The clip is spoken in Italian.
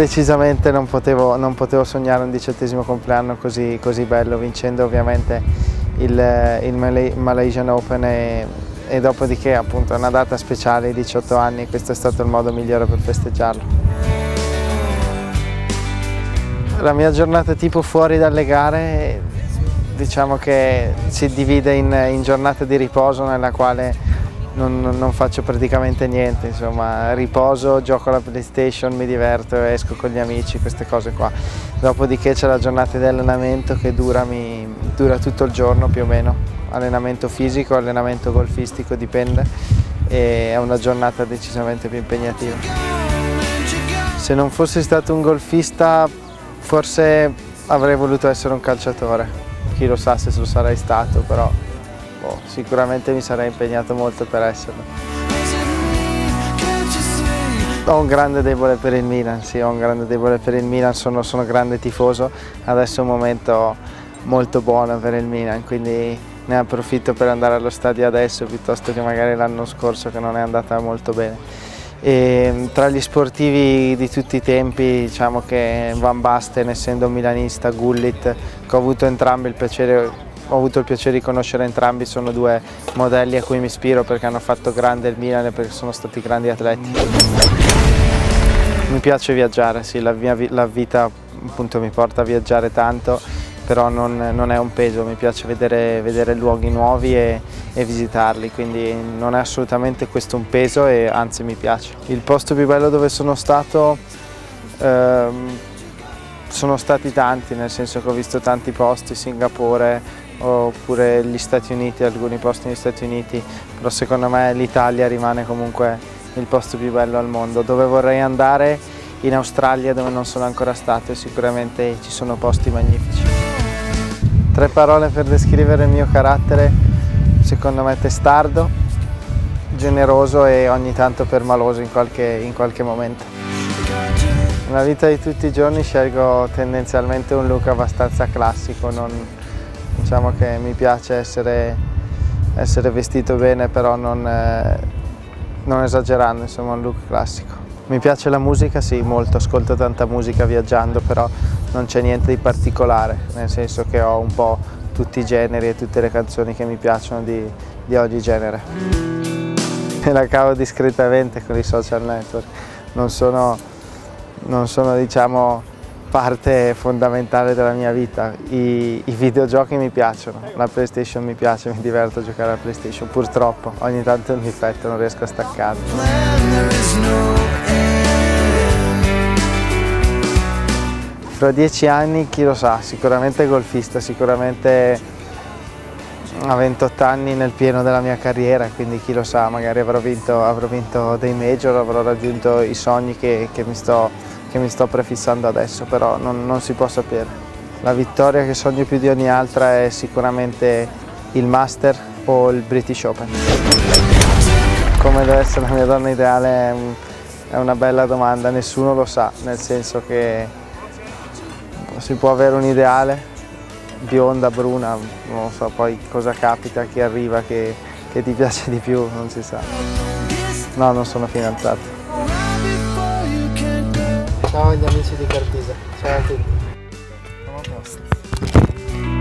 Decisamente non potevo sognare un 18° compleanno così bello, vincendo ovviamente il Malaysian Open e dopodiché appunto è una data speciale, i 18 anni, questo è stato il modo migliore per festeggiarlo. La mia giornata tipo fuori dalle gare, diciamo che si divide in giornate di riposo nella quale non faccio praticamente niente, insomma, riposo, gioco alla PlayStation, mi diverto, esco con gli amici, queste cose qua. Dopodiché c'è la giornata di allenamento che dura tutto il giorno più o meno, allenamento fisico, allenamento golfistico, dipende, e è una giornata decisamente più impegnativa. Se non fossi stato un golfista forse avrei voluto essere un calciatore, chi lo sa se lo sarei stato, però sicuramente mi sarei impegnato molto per esserlo. Ho un grande debole per il Milan, sì, ho un grande debole per il Milan, sono grande tifoso, adesso è un momento molto buono per il Milan, quindi ne approfitto per andare allo stadio adesso piuttosto che magari l'anno scorso che non è andata molto bene. E tra gli sportivi di tutti i tempi, diciamo che Van Basten, essendo un milanista, Gullit, che ho avuto entrambi il piacere di conoscere entrambi, sono due modelli a cui mi ispiro perché hanno fatto grande il Milan e perché sono stati grandi atleti. Mi piace viaggiare, sì, la vita appunto mi porta a viaggiare tanto, però non è un peso, mi piace vedere luoghi nuovi e visitarli, quindi non è assolutamente questo un peso e anzi mi piace. Il posto più bello dove sono stato sono stati tanti, nel senso che ho visto tanti posti, Singapore, oppure gli Stati Uniti, alcuni posti negli Stati Uniti, però secondo me l'Italia rimane comunque il posto più bello al mondo. Dove vorrei andare? In Australia, dove non sono ancora stato, e sicuramente ci sono posti magnifici. 3 parole per descrivere il mio carattere: secondo me testardo, generoso e ogni tanto permaloso in qualche momento. Nella vita di tutti i giorni scelgo tendenzialmente un look abbastanza classico, diciamo che mi piace essere vestito bene, però non esagerando, insomma, un look classico. Mi piace la musica, sì, molto, ascolto tanta musica viaggiando, però non c'è niente di particolare, nel senso che ho un po' tutti i generi e tutte le canzoni che mi piacciono di ogni genere. Me la cavo discretamente con i social network, non sono diciamo parte fondamentale della mia vita. I videogiochi mi piacciono, la PlayStation mi piace, mi diverto a giocare alla PlayStation, purtroppo ogni tanto è un difetto, non riesco a staccare. Fra 10 anni chi lo sa, sicuramente golfista, sicuramente a 28 anni nel pieno della mia carriera, quindi chi lo sa, magari avrò vinto dei major, avrò raggiunto i sogni che mi sto prefissando adesso, però non si può sapere. La vittoria che sogno più di ogni altra è sicuramente il Master o il British Open. Come deve essere la mia donna ideale è una bella domanda, nessuno lo sa, nel senso che si può avere un ideale, bionda, bruna, non so poi cosa capita, chi arriva, che ti piace di più, non si sa. No, non sono fidanzato. Ciao agli amici di Carpisa, ciao a tutti. Siamo a posto.